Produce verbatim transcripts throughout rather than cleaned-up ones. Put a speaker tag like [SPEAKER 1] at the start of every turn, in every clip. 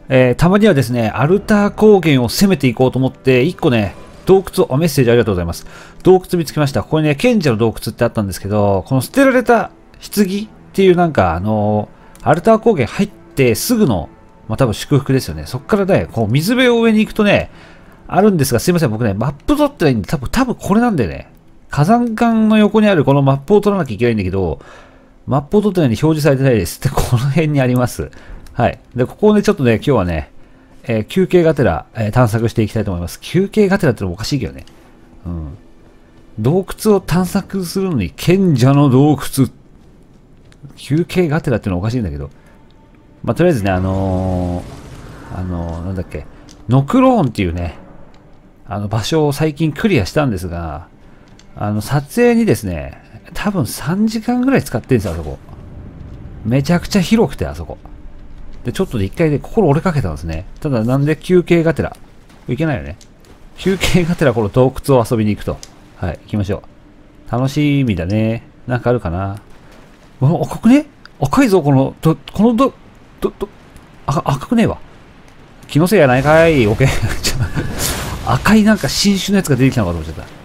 [SPEAKER 1] えー、たまにはですね、アルター高原を攻めていこうと思って、いっこね、洞窟を、あ、メッセージありがとうございます。洞窟見つけました。ここにね、賢者の洞窟ってあったんですけど、この捨てられた棺っていうなんか、あのー、アルター高原入ってすぐの、まあ、多分祝福ですよね。そっからね、こう、水辺を上に行くとね、あるんですが、すいません、僕ね、マップ取ってないんで、多分、多分これなんでね、火山管の横にあるこのマップを取らなきゃいけないんだけど、マップを取ってないのに表示されてないです。で、この辺にあります。はい。で、ここをね、ちょっとね、今日はね、えー、休憩がてら、えー、探索していきたいと思います。休憩がてらってのもおかしいけどね。うん。洞窟を探索するのに、賢者の洞窟。休憩がてらってのはおかしいんだけど。まあ、とりあえずね、あのー、あのー、なんだっけ、ノクローンっていうね、あの場所を最近クリアしたんですが、あの、撮影にですね、多分さんじかんぐらい使ってるんですよ、あそこ。めちゃくちゃ広くて、あそこ。で、ちょっとで一回で心折れかけたんですね。ただ、なんで休憩がてら。いけないよね。休憩がてらこの洞窟を遊びに行くと。はい、行きましょう。楽しみだね。なんかあるかな。うわ、赤くね？赤いぞ、この、ど、このど、ど、ど、赤、赤くねえわ。気のせいやないかい。オッケー。赤いなんか新種のやつが出てきたのかと思っちゃった。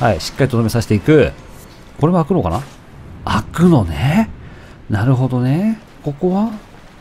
[SPEAKER 1] はい、しっかりとどめさせていく。これも開くのかな？開くのね。なるほどね。ここは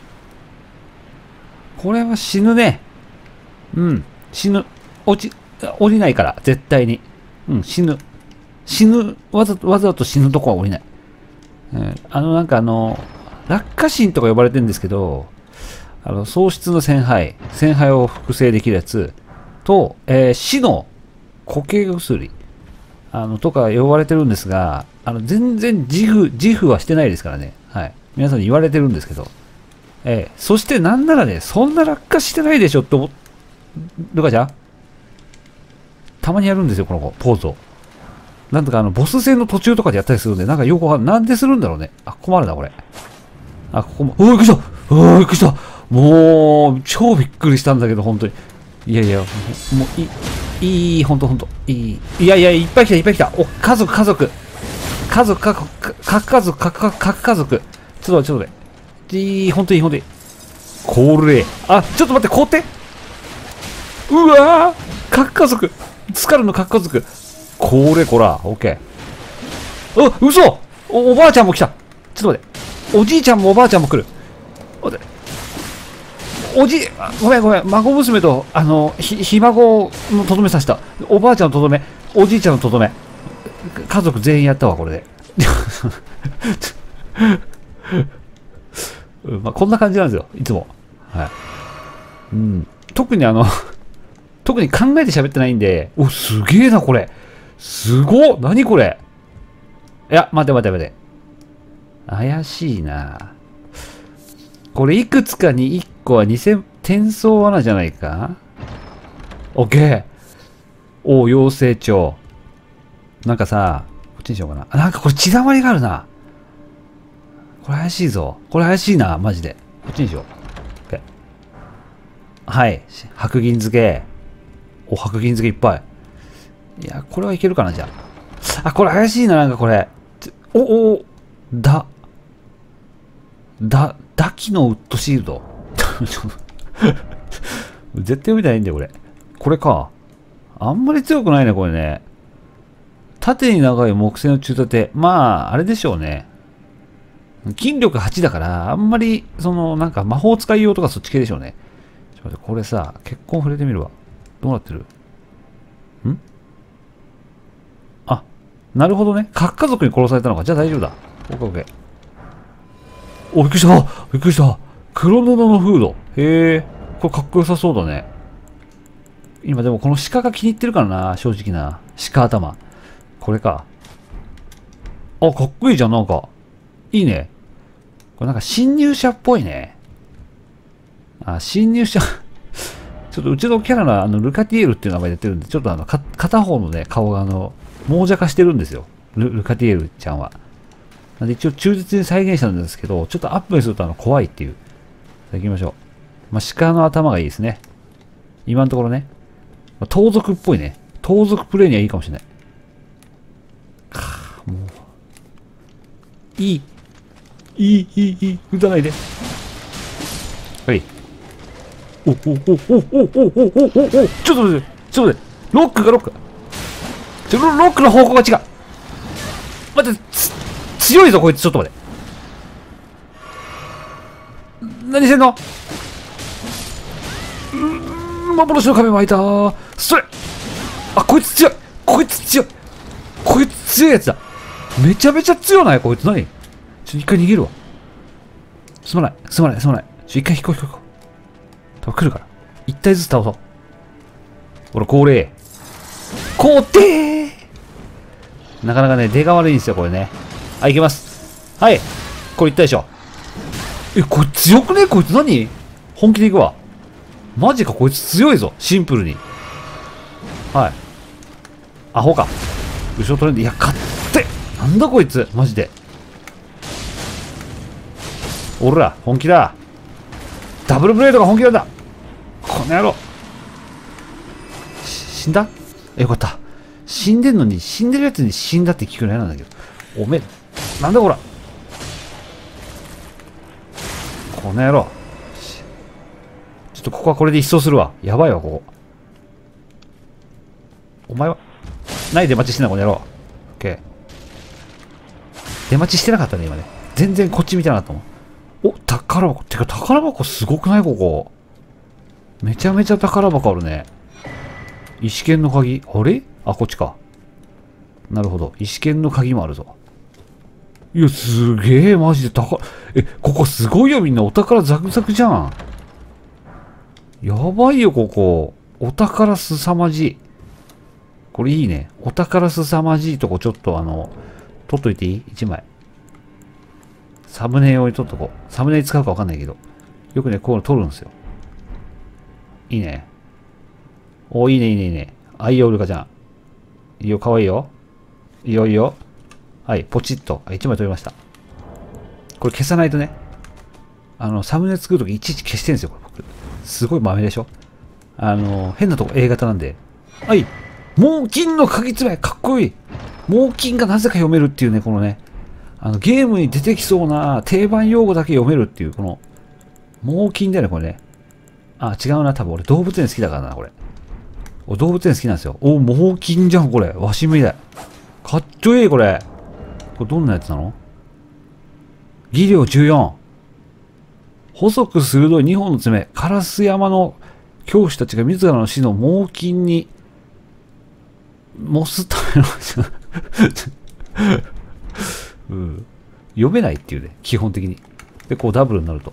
[SPEAKER 1] これは死ぬね。うん。死ぬ。落ち、降りないから、絶対に。うん、死ぬ。死ぬ。わざと、わざと死ぬとこは降りない。うん、あの、なんかあの、落下芯とか呼ばれてるんですけど、あの、喪失の戦敗。戦敗を複製できるやつ。と、えー、死の固形薬。あの、とか呼ばれてるんですが、あの、全然自負、自負はしてないですからね。はい。皆さんに言われてるんですけど。ええ、そしてなんならね、そんな落下してないでしょって思っ、ルカちゃんたまにやるんですよ、この子、ポーズを。なんとかあの、ボス戦の途中とかでやったりするんで、なんかよくわかんない。なんでするんだろうね。あ、困るな、これ。あ、ここも、おー、びっくりしたおー、びっくりしたもう、超びっくりしたんだけど、本当に。いやいや、もう、もういい、いい、ほんとほんと、いい。いやいや、いっぱい来た、いっぱい来た。お、家族、家族。家族、か、か、核家族、核、核、核家族。ちょっと待って、ちょっと待って。いい、ほんといい、ほんといい。これ。あ、ちょっと待って、凍ってうわー核家族スカルの核家族これ、こら、オッケー。あ、嘘 お, おばあちゃんも来たちょっと待って。おじいちゃんもおばあちゃんも来る。おじ、ごめんごめん。孫娘と、あの、ひ、ひ孫のとどめさせた。おばあちゃんのとどめ。おじいちゃんのとどめ。家族全員やったわ、これで。まあ、こんな感じなんですよ、いつも。はい。うん。特にあの、特に考えて喋ってないんで、お、すげえな、これ。すごっ何これいや、待て待て待て。怪しいな。これ、いくつかにいっこは偽転送罠じゃないか？オッケー。お、養成帳。なんかさ、こっちにしようかな。あ、なんかこれ血だまりがあるな。これ怪しいぞ。これ怪しいな、マジで。こっちにしよう。OK。はい。白銀漬け。お、白銀漬けいっぱい。いや、これはいけるかな、じゃあ。あ、これ怪しいな、なんかこれ。お、お、だ、だ、ダキのウッドシールド。絶対読みたいんだよ、これ。これか。あんまり強くないね、これね。縦に長い木製の中立て。まあ、あれでしょうね。筋力はちだから、あんまり、その、なんか魔法使い用とかそっち系でしょうね。ちょっと待って、これさ、結婚触れてみるわ。どうなってる？ん？あ、なるほどね。核家族に殺されたのか。じゃあ大丈夫だ。オッケーオッケー。お、びっくりしたびっくりした黒布のフード。へえ。これかっこよさそうだね。今でもこの鹿が気に入ってるからな、正直な。鹿頭。これか。あ、かっこいいじゃん、なんか。いいね。これなんか侵入者っぽいね。あ、侵入者。ちょっとうちのキャラのあのルカティエルっていう名前でやってるんで、ちょっとあの、か片方のね、顔があの、亡者化してるんですよ。ルルカティエルちゃんは。なんで一応忠実に再現したんですけど、ちょっとアップにするとあの怖いっていう。さあ行きましょう。まあ、鹿の頭がいいですね。今のところね。まあ、盗賊っぽいね。盗賊プレイにはいいかもしれない。かぁ、もう。いい。いい、いい、いい。撃たないで。はい。 おおおおおおおおおおおちょっと待って、ちょっと待って、ロックがロック。ちょ、ロックの方向が違う。待って、つ、強いぞ、こいつ、ちょっと待って。何してんの？うーん、幻の壁巻いたー。それあ、こいつ強いこいつ強いこいつ強いやつだ。めちゃめちゃ強ないこいつ。何？ちょ、一回逃げるわ。すまない、すまない、すまない。ちょ、一回引こう引こう引こう。多分来るから。一体ずつ倒そう。ほら、恒例。皇帝なかなかね、出が悪いんですよ、これね。はい、いけます。はい。これいったでしょ。え、これ強くねこいつ何？本気でいくわ。マジか、こいつ強いぞ。シンプルに。はい。アホか。後ろ取れんで。いや、勝ってなんだこいつマジで。おら、本気だ。ダブルブレードが本気なんだ。この野郎。死んだ？よかった。死んでんのに、死んでるやつに死んだって聞くの嫌なんだけど。おめえ、なんだこら。この野郎。ちょっとここはこれで一掃するわ。やばいわ、ここ。お前は、何出待ちしてんだ、この野郎。オッケー。出待ちしてなかったね、今ね。全然こっち見てなかったもん。お、宝箱。てか、宝箱すごくないここ。めちゃめちゃ宝箱あるね。石剣の鍵。あれ？あ、こっちか。なるほど。石剣の鍵もあるぞ。いや、すげえ、マジで宝、え、ここすごいよ、みんな。お宝ザクザクじゃん。やばいよ、ここ。お宝すさまじい。これいいね。お宝すさまじいとこ、ちょっとあの、取っといていい？ いち 枚。サムネ用に取っとこう。サムネに使うかわかんないけど。よくね、こういうの取るんですよ。いいね。お、いいね、いいね、いいね。あ、いいよ、ウルカちゃん。いいよ、かわいいよ。いいよ、いいよ。はい、ポチッと。あ、いちまい取りました。これ消さないとね。あの、サムネ作るときいちいち消してるんですよ、これ僕。すごい豆でしょ？あの、変なとこ A 型なんで。はい。猛禽の鍵爪かっこいい。猛禽がなぜか読めるっていうね、このね。あの、ゲームに出てきそうな定番用語だけ読めるっていう、この、猛禽だよね、これね。あ、違うな、多分俺動物園好きだからな、これ。俺動物園好きなんですよ。お、猛禽じゃん、これ。わしみだよ。かっちょいい、これ。これどんなやつなの？技量じゅうよん。細く鋭いにほんの爪。烏山の教師たちが自らの死の猛禽に、モスための、うん、読めないっていうね、基本的に。で、こうダブルになると。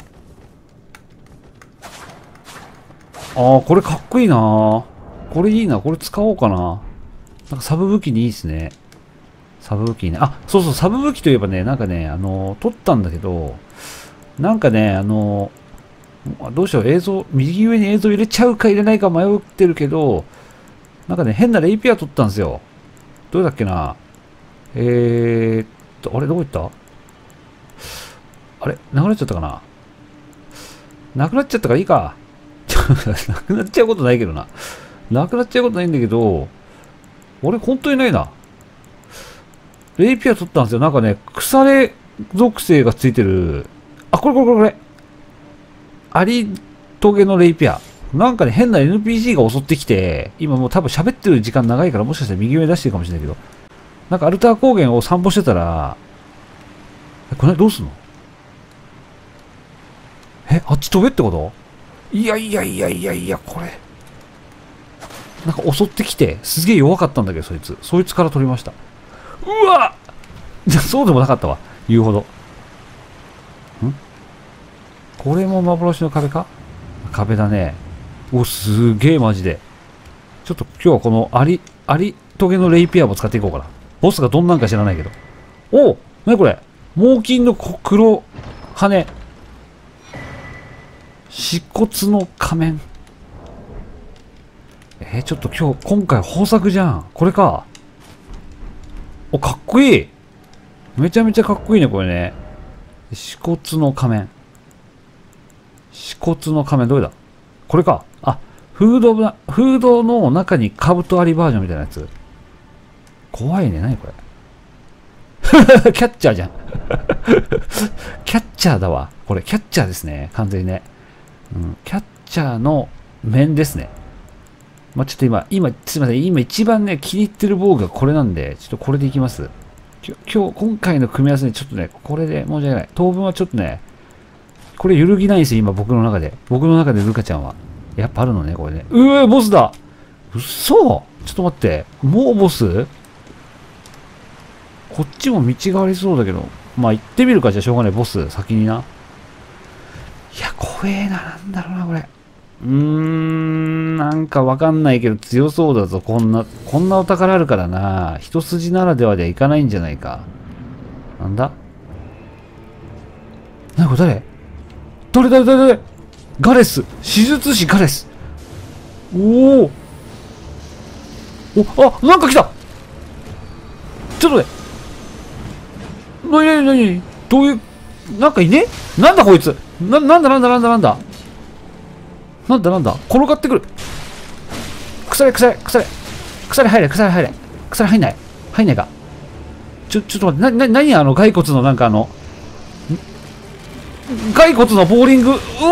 [SPEAKER 1] ああ、これかっこいいな。これいいな。これ使おうかな。なんかサブ武器にいいですね。サブ武器ね。あ、そうそう、サブ武器といえばね、なんかね、あのー、撮ったんだけど、なんかね、あのー、どうしよう、映像、右上に映像入れちゃうか入れないか迷ってるけど、なんかね、変なレイピア撮ったんですよ。どれだっけな。えーっと、あれ、どこ行った？あれ、なくなっちゃったかな。なくなっちゃったからいいか。なくなっちゃうことないけどな。なくなっちゃうことないんだけど、俺、本当にないな。レイピア取ったんですよ。なんかね、腐れ属性がついてる。あ、これこれこれこれ。アリトゲのレイピア。なんかね、変な エヌピーシー が襲ってきて、今もう多分喋ってる時間長いからもしかしたら右上出してるかもしれないけど、なんかアルター高原を散歩してたら、え、これどうすんの？え、あっち飛べってこと？いやいやいやいやいや、これ。なんか襲ってきて、すげえ弱かったんだけど、そいつ。そいつから取りました。うわっそうでもなかったわ。言うほど。ん？これも幻の壁か？壁だね。お、すげえマジで。ちょっと今日はこのアリ、アリトゲのレイピアも使っていこうかな。ボスがどんなんか知らないけど。おお、なにこれ？猛禽の黒羽。歯骨の仮面。えー、ちょっと今日、今回豊作じゃん。これか。お、かっこいい。めちゃめちゃかっこいいね、これね。歯骨の仮面。歯骨の仮面、どれだ？これか。あ、フードな、フードの中にカブトアリバージョンみたいなやつ。怖いね。何これ。キャッチャーじゃん。キャッチャーだわ。これ、キャッチャーですね。完全にね。うん、キャッチャーの面ですね。まあ、ちょっと今、今、すいません。今一番ね、気に入ってる防具がこれなんで、ちょっとこれでいきます。今日、今回の組み合わせでちょっとね、これで申し訳ない。当分はちょっとね、これ揺るぎないんですよ、今僕の中で。僕の中でルカちゃんは。やっぱあるのね、これね。うえ、ボスだうそちょっと待って。もうボスこっちも道がありそうだけど。まあ行ってみるか、じゃあしょうがない。ボス、先にな。いや、怖えな。なんだろうな、これ。うーん、なんかわかんないけど強そうだぞ。こんな、こんなお宝あるからな。一筋ならではではいかないんじゃないか。なんだなにこれ誰誰誰誰誰ガレス手術師ガレスおおお、あ、なんか来たちょっと待って。なになになにどういう、なんかいねなんだこいつな、なんだなんだなんだなんだなんだなんだ転がってくる。腐れ腐れ腐れ腐れ入れ腐れ入れ腐れ入んない入んないか。ちょ、ちょっと待って、な、な、なにあの骸骨のなんかあの、骸骨のボーリング、う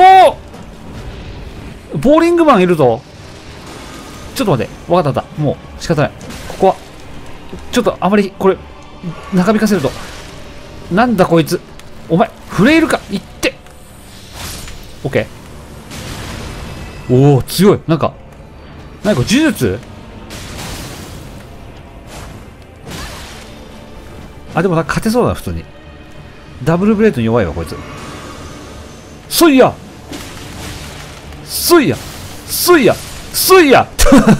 [SPEAKER 1] おボーリングマンいるぞ。ちょっと待って、わかったわかった。もう仕方ない。ここは、ちょっとあまりこれ、長引かせると。なんだこいつ。お前、フレイルかいって。オッケー。おお、強い。なんか、なんか呪術あ、でもなんか勝てそうだな、普通に。ダブルブレードに弱いわ、こいつ。そいやそいやそいやそいや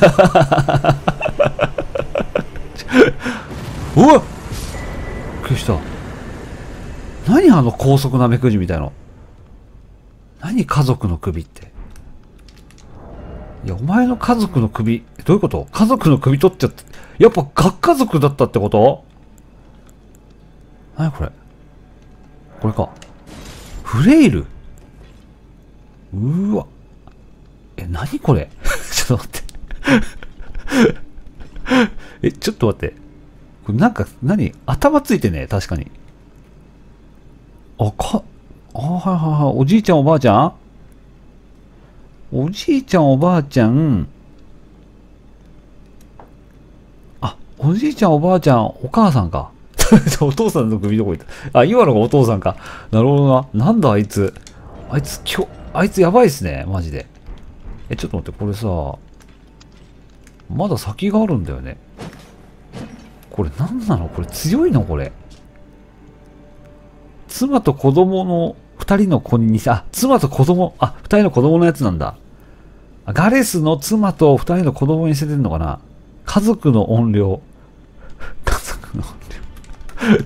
[SPEAKER 1] うわっびっくりした。何あの高速なめくじみたいな。何家族の首って。いや、お前の家族の首、どういうこと？家族の首取っちゃって。やっぱ核家族だったってこと？何これ？これか。フレイル？うーわ。え、何これちょっと待ってえ、ちょっと待って。これなんか、何頭ついてね、確かに。あ、か、あ、はいはいはい。おじいちゃんおばあちゃんおじいちゃんおばあちゃん。あ、おじいちゃんおばあちゃん、お母さんか。お父さんの首どこ行った。あ、今のがお父さんか。なるほどな。なんだあいつ。あいつ、きょ、あいつやばいっすね。マジで。え、ちょっと待って、これさ、まだ先があるんだよね。これ何なのこれ強いのこれ。妻と子供の二人の子にさ、あ、妻と子供、あ、二人の子供のやつなんだ。ガレスの妻と二人の子供に捨ててんのかな。家族の怨霊。家族の怨霊。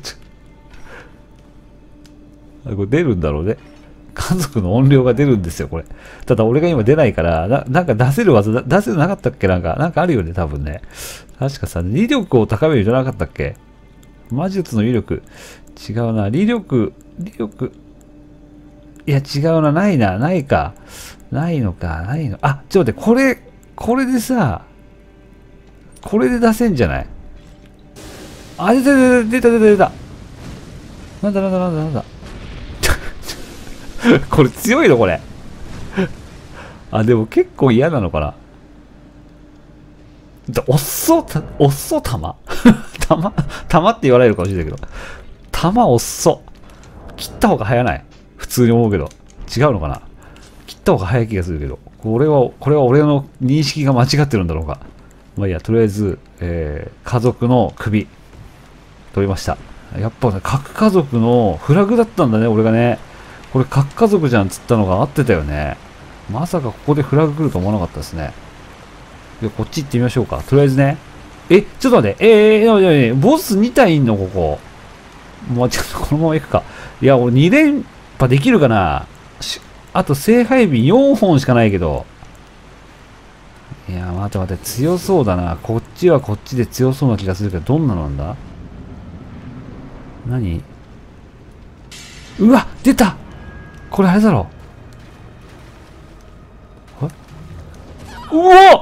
[SPEAKER 1] あ、これ出るんだろうね。家族の怨霊が出るんですよ、これ。ただ俺が今出ないから、な、なんか出せる技、出せるなかったっけなんか、なんかあるよね、多分ね。確かさ、威力を高めるじゃなかったっけ魔術の威力。違うな。威力、威力。いや、違うな。ないな。ないか。ないのか。ないの。あ、ちょっと待って。これ、これでさ、これで出せんじゃない？あ、出た出た出た出た出た。なんだなんだなんだなんだ。これ強いのこれ。あ、でも結構嫌なのかな。おっそ、おっそ玉玉玉って言われるかもしれないけど。玉おっそ。切った方が早ない。普通に思うけど。違うのかな。切った方が早い気がするけど。これは、これは俺の認識が間違ってるんだろうか。まあいいや、とりあえず、えー、家族の首、取りました。やっぱね、核家族のフラグだったんだね、俺がね。これ核家族じゃんっつったのが合ってたよね。まさかここでフラグ来ると思わなかったですね。で、こっち行ってみましょうか。とりあえずね。え、ちょっと待って。えー、えー、えー、ボスに体いんのここ。もうちょっとこのまま行くか。いや、俺に連覇できるかな。あと聖杯瓶よんほんしかないけど。いや、待って待って、強そうだな。こっちはこっちで強そうな気がするけど、どんなのなんだ？何？うわ、出た！これあれだろ。うお！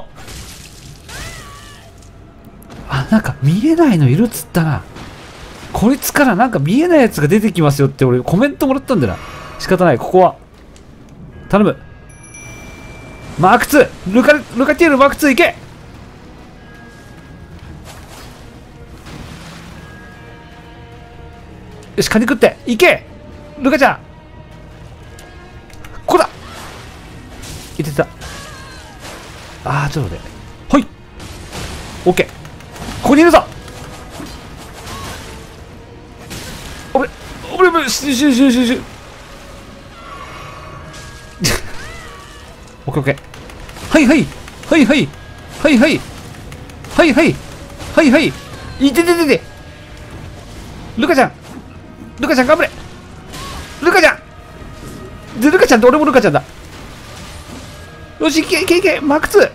[SPEAKER 1] あ、なんか見えないのいるっつったな。こいつからなんか見えないやつが出てきますよって俺コメントもらったんだよな。仕方ない、ここは。頼む。 マークツー、ルカ、ルカティエルマークツーいけ。よし、カニ食って、いけルカちゃん。ここだ。いてた。あー、ちょっと待って。ほい。オッケー。ここにいるぞ。おれ、おれ、おれ、シュシュシュシュシュ。オッケーオッケー。はいはい。はいはい。はいはい。はいはい。はいはい。いてててて。ルカちゃん。ルカちゃん頑張れ。ルカちゃん。で、ルカちゃんって俺もルカちゃんだ。よし、いけいけいけ。マークツ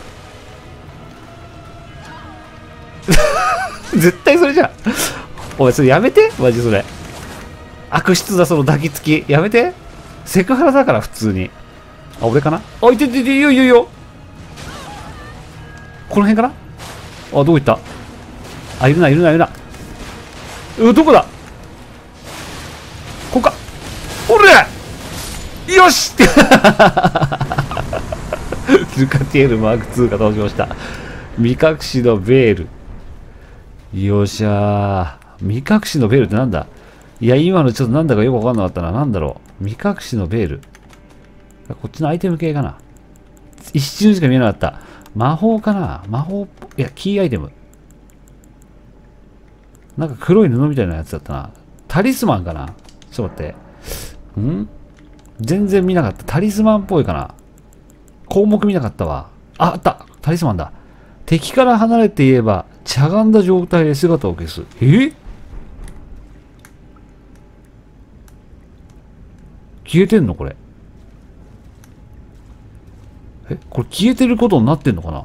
[SPEAKER 1] ー。絶対それじゃん。おい、それやめて。マジそれ。悪質だ、その抱きつき。やめて。セクハラだから、普通に。あ、俺かなあ、いててて、いいよいいよいいよ。この辺かなあ、どこ行った。あ、いるな、いるな、いるな。う、どこだ。ここか。おれよしルカティエルマークツーが登場した。目隠しのベール。よっしゃー。目隠しのベールってなんだ。いや、今のちょっとなんだかよくわかんなかったな。なんだろう。目隠しのベール。こっちのアイテム系かな。一瞬しか見えなかった。魔法かな。魔法っぽいや、キーアイテム。なんか黒い布みたいなやつだったな。タリスマンかな。ちょっと待って。ん全然見なかった。タリスマンっぽいかな。項目見なかったわ。あ、あった。タリスマンだ。敵から離れて言えば、しゃがんだ状態で姿を消す。え消えてんのこれ。えこれ消えてることになってんのかな。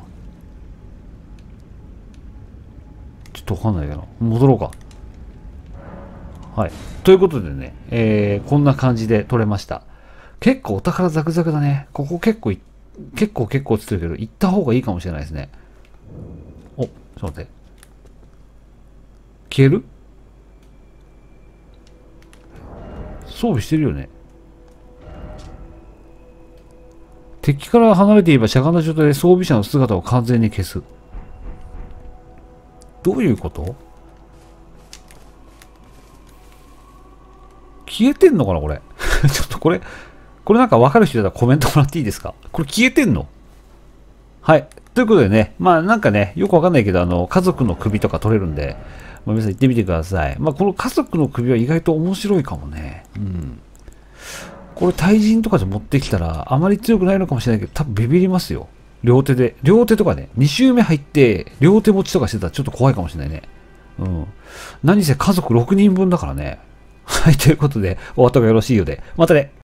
[SPEAKER 1] ちょっとわかんないけど。戻ろうか。はい。ということでね、えー、こんな感じで撮れました。結構お宝ザクザクだね。ここ結構い、結構結構つってるけど、行った方がいいかもしれないですね。お、ちょっと待って。消える？装備してるよね。敵から離れていればしゃがんだ状態で装備者の姿を完全に消す。どういうこと？消えてんのかなこれ。ちょっとこれ、これなんか分かる人だったらコメントもらっていいですか？これ消えてんの？はい。ということでね、まあなんかね、よくわかんないけど、あの、家族の首とか取れるんで、まあ、皆さん行ってみてください。まあこの家族の首は意外と面白いかもね。うん。これ対人とかで持ってきたら、あまり強くないのかもしれないけど、多分ビビりますよ。両手で。両手とかね、に周目入って、両手持ちとかしてたらちょっと怖いかもしれないね。うん。何せ家族ろくにんぶんだからね。はい、ということで、お後がよろしいようで。またね。